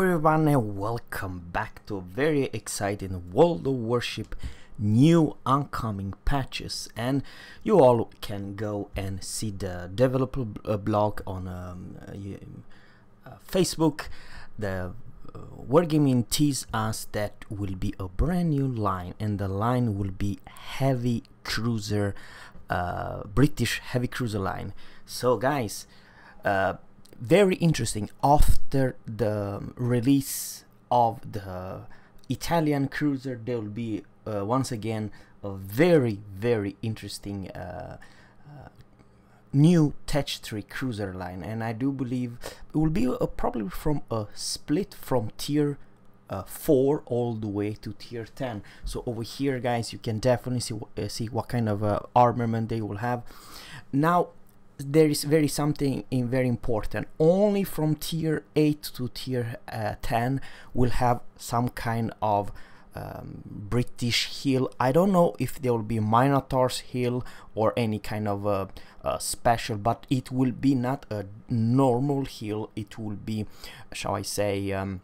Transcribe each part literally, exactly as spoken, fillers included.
Everyone, and welcome back to a very exciting World of Warship new oncoming patches, and you all can go and see the developer uh, blog on um, uh, uh, Facebook. The uh, Wargaming tease us that will be a brand new line, and the line will be heavy cruiser, uh, British heavy cruiser line. So guys, uh, very interesting. After the release of the Italian cruiser, there will be uh, once again a very very interesting uh, uh, new Tech three cruiser line, and I do believe it will be a, probably from a split from tier uh, four all the way to tier ten. So over here, guys, you can definitely see uh, see what kind of uh, armament they will have. Now there is very something in very important. Only from tier eight to tier uh, ten will have some kind of um, British hill. I don't know if there will be Minotaur's hill or any kind of uh, uh, special, but it will be not a normal hill. It will be, shall I say, um,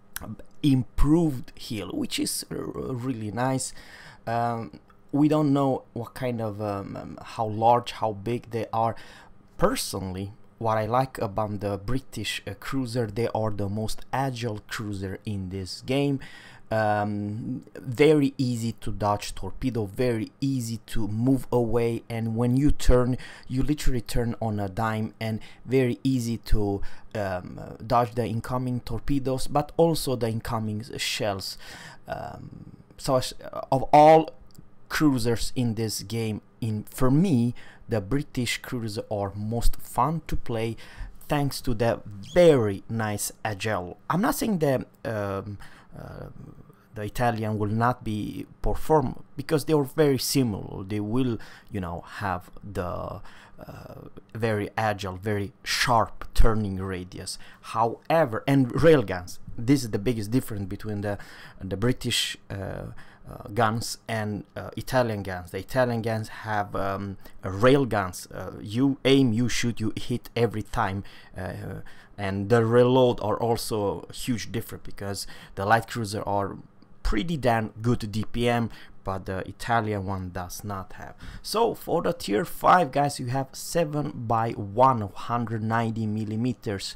improved hill, which is really nice. Um, we don't know what kind of um, how large, how big they are. Personally, what I like about the British uh, cruiser, they are the most agile cruiser in this game. Um, very easy to dodge torpedo, very easy to move away, and when you turn, you literally turn on a dime, and very easy to um, dodge the incoming torpedoes, but also the incoming shells. Um, so uh, of all cruisers in this game, in for me, the British cruisers are most fun to play thanks to the very nice agile. I'm not saying that um, uh, the Italian will not be perform, because they are very similar. They will, you know, have the uh, very agile, very sharp turning radius. However, and railguns. This is the biggest difference between the the British uh, uh, guns and uh, Italian guns. The Italian guns have um, uh, rail guns. Uh, you aim, you shoot, you hit every time, uh, and the reload are also a huge difference, because the light cruiser are pretty damn good D P M, but the Italian one does not have. So for the tier five, guys, you have seven by one, one hundred ninety millimeters.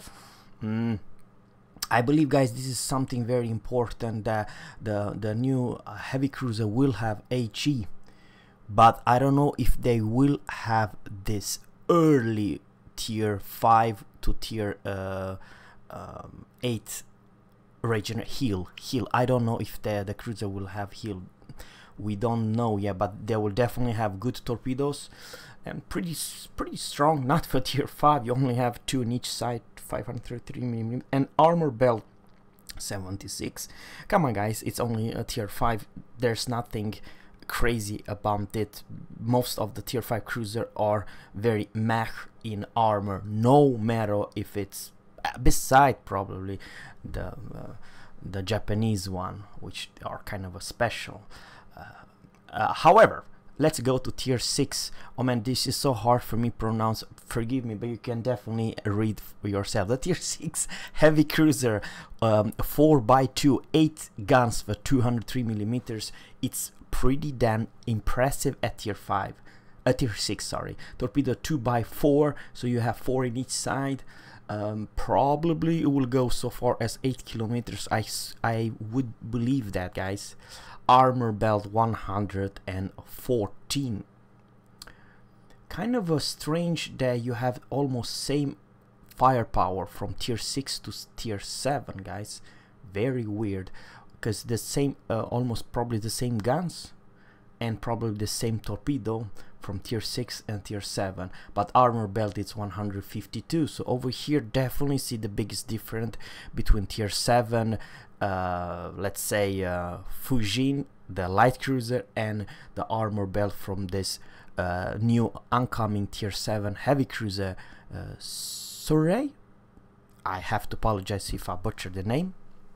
Mm. I believe, guys, this is something very important. That the the new uh, heavy cruiser will have H E, but I don't know if they will have this early tier five to tier uh, um, eight region heal heal. I don't know if the the cruiser will have heal. We don't know yet, but they will definitely have good torpedoes and pretty pretty strong. Not for tier five. You only have two on each side, five hundred thirty-three millimeters, and armor belt seventy-six. Come on, guys, it's only a tier five. There's nothing crazy about it. Most of the tier five cruiser are very meh in armor, no matter if it's uh, beside probably the uh, the Japanese one, which are kind of a special. Uh, uh, however, let's go to tier six. Oh man, this is so hard for me to pronounce. Forgive me, but you can definitely read for yourself. The tier six heavy cruiser, um, four by two, eight guns for two hundred three millimeters. It's pretty damn impressive at tier five. Uh, tier six, sorry. Torpedo two by four, so you have four in each side. Um, probably it will go so far as eight kilometers. I, I would believe that, guys. Armor belt one hundred fourteen. Kind of a strange that you have almost same firepower from tier six to tier seven, guys. Very weird, because the same uh, almost probably the same guns and probably the same torpedo from tier six and tier seven, but armor belt is one hundred fifty-two. So over here definitely see the biggest difference between tier seven, uh, let's say uh, Fujin, the light cruiser, and the armor belt from this uh, new oncoming tier seven heavy cruiser, uh, Surrey. I have to apologize if I butchered the name.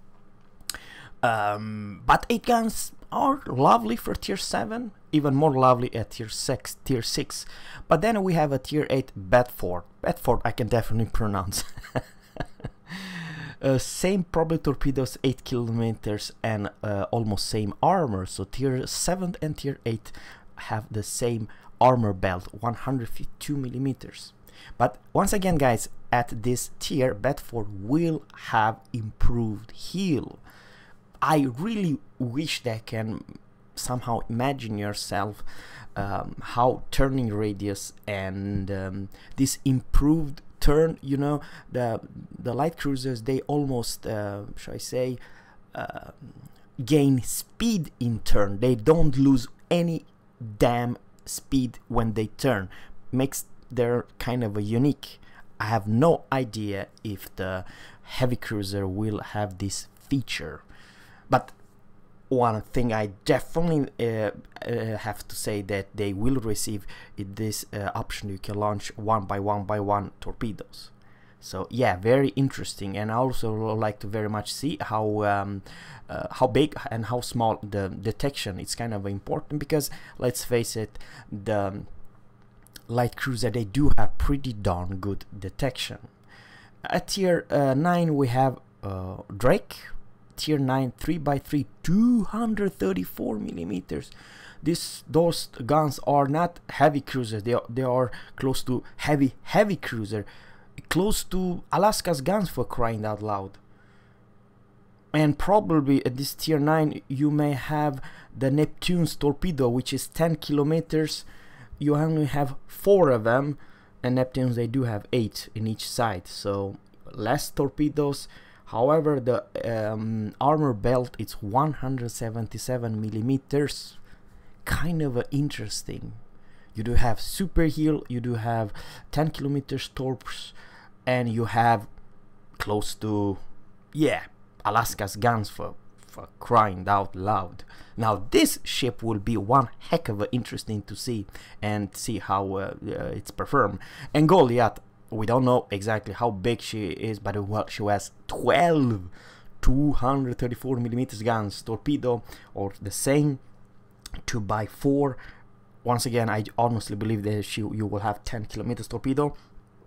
Um, but eight guns are lovely for tier seven, even more lovely at tier six. Tier six. But then we have a tier eight Bedford. Bedford I can definitely pronounce. Uh, same probably torpedoes, eight kilometers, and uh, almost same armor. So tier seven and tier eight have the same armor belt, one hundred fifty-two millimeters. But once again, guys, at this tier, Bedford will have improved heel. I really wish they can somehow imagine yourself um, how turning radius and um, this improved turn, you know, the the light cruisers, they almost uh, shall I say uh, gain speed in turn. They don't lose any damn speed when they turn. Makes their kind of a unique. I have no idea if the heavy cruiser will have this feature, but one thing I definitely uh, uh, have to say that they will receive is this uh, option. You can launch one by one by one torpedoes. So yeah, very interesting. And I also like to very much see how um, uh, how big and how small the detection. It's kind of important because let's face it, the light cruiser, they do have pretty darn good detection. At tier uh, nine we have uh, Drake. Tier nine, three by three, two hundred thirty-four millimeters. This those guns are not heavy cruisers. They are, they are close to heavy heavy cruiser, close to Alaska's guns, for crying out loud. And probably at this tier nine you may have the Neptune's torpedo, which is ten kilometers. You only have four of them, and Neptunes, they do have eight in each side, so less torpedoes. However, the um, armor belt is one hundred seventy-seven millimeters. Kind of uh, interesting. You do have super heel, you do have ten kilometers torps, and you have close to, yeah, Alaska's guns, for for crying out loud. Now this ship will be one heck of a interesting to see and see how uh, uh, it's performed. And Goliath, we don't know exactly how big she is, but well, she has twelve two hundred thirty-four millimeters guns torpedo, or the same two by four. Once again, I honestly believe that she you will have ten kilometers torpedo,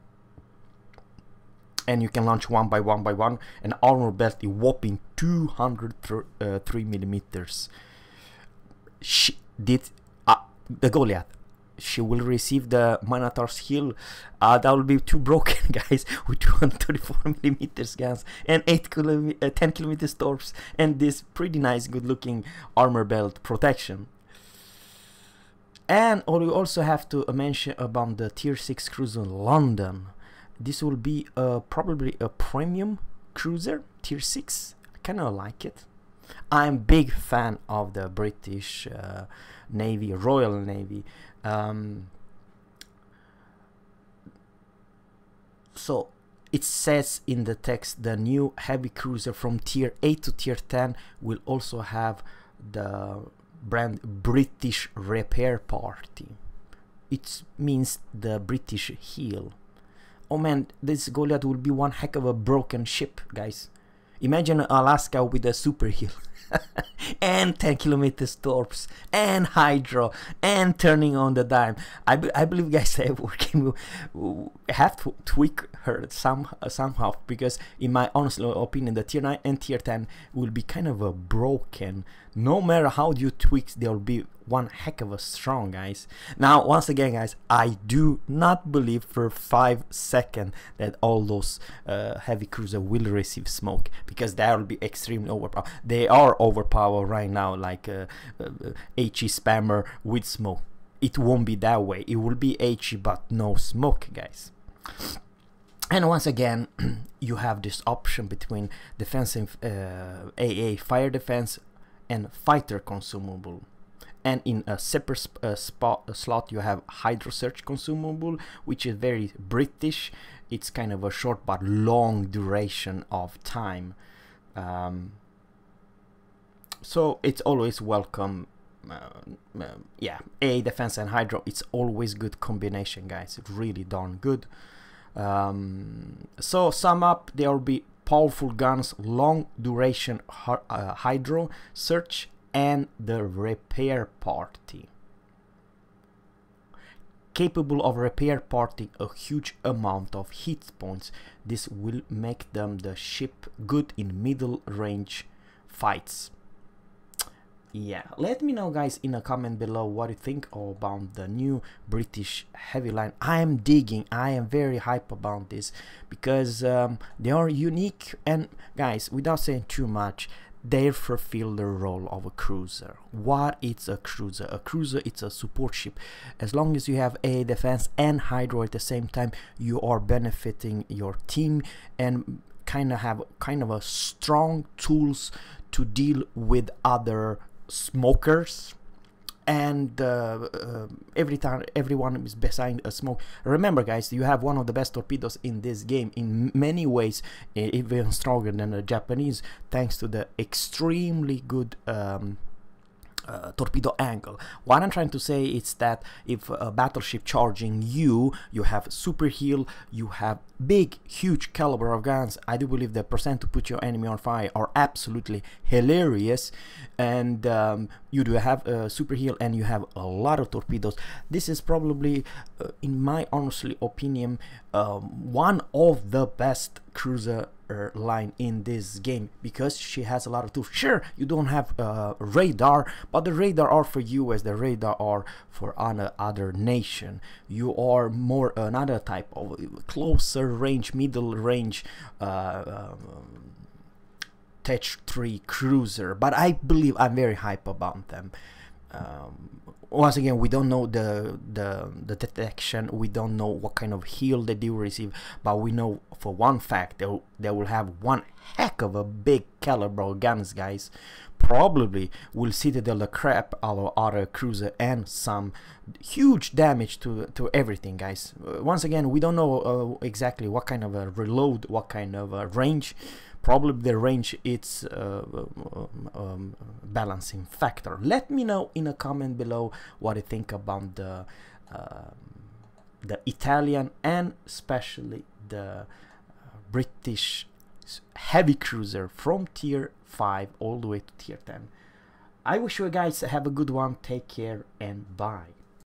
and you can launch one by one by one. An armor belt is whopping two hundred three millimeters. She did uh, the Goliath. She will receive the Minotaur's heel. Uh, that will be too broken, guys, with two hundred thirty-four millimeters guns and eight kilo, uh, ten kilometers torps and this pretty nice, good-looking armor belt protection. And we also have to mention about the tier six cruiser London. This will be uh, probably a premium cruiser, tier six. I kind of like it. I'm a big fan of the British uh, Navy, Royal Navy. Um, so it says in the text, the new heavy cruiser from tier eight to tier ten will also have the brand British Repair Party. It means the British heel. Oh man, this Goliath will be one heck of a broken ship, guys. Imagine Alaska with a super heel. And ten kilometers torps and hydro and turning on the dime. I, be, I believe, guys, I working have to tweak her some somehow, because in my honest opinion the tier nine and tier ten will be kind of a broken. No matter how you tweak, they'll be one heck of a strong, guys. Now once again, guys, I do not believe for five seconds that all those uh, heavy cruiser will receive smoke, because that will be extremely overpowered. They are overpowered right now, like uh, uh, HE spammer with smoke. It won't be that way. It will be HE but no smoke, guys. And once again, you have this option between defensive uh, A A fire defense and fighter consumable. And in a separate sp uh, spot uh, slot you have hydro search consumable, which is very British. It's kind of a short but long duration of time. Um, so it's always welcome. Uh, uh, yeah, A defense and hydro, it's always good combination, guys. It's really darn good. Um, so sum up, there will be powerful guns, long duration uh, hydro search, and the repair party. capable of repair parting a huge amount of hit points. This will make them the ship good in middle range fights. Yeah, let me know guys in a comment below what you think about the new British heavy line. I am digging, I am very hype about this because um, they are unique, and guys, without saying too much, they fulfill the role of a cruiser. What is a cruiser? A cruiser, it's a support ship. As long as you have a defense and hydro at the same time, you are benefiting your team and kind of have kind of a strong tools to deal with other smokers, and uh, uh, every time everyone is beside a smoke. Remember guys, you have one of the best torpedoes in this game, in many ways even stronger than the Japanese, thanks to the extremely good um, Uh, torpedo angle. What I'm trying to say is that if a battleship charging you, you have super heal, you have big huge caliber of guns. I do believe the percent to put your enemy on fire are absolutely hilarious, and um, you do have uh, super heal and you have a lot of torpedoes. This is probably uh, in my honestly opinion um, one of the best cruiser Uh, line in this game, because she has a lot of tools. Sure, you don't have uh, radar, but the radar are for you as the radar are for other other nation. You are more another type of closer range, middle range uh, um, Tech three cruiser, but I believe I'm very hype about them. Um, once again, we don't know the, the the detection, we don't know what kind of heal they do receive, but we know for one fact they, they will have one heck of a big caliber guns, guys. Probably will citadel the crap out of other cruiser and some huge damage to to everything, guys. Uh, once again, we don't know uh, exactly what kind of a reload, what kind of a range. Probably the range, it's uh, um, um, balancing factor. Let me know in a comment below what you think about the uh, the Italian and especially the uh, British heavy cruiser from tier five all the way to tier ten. I wish you guys have a good one. Take care and bye.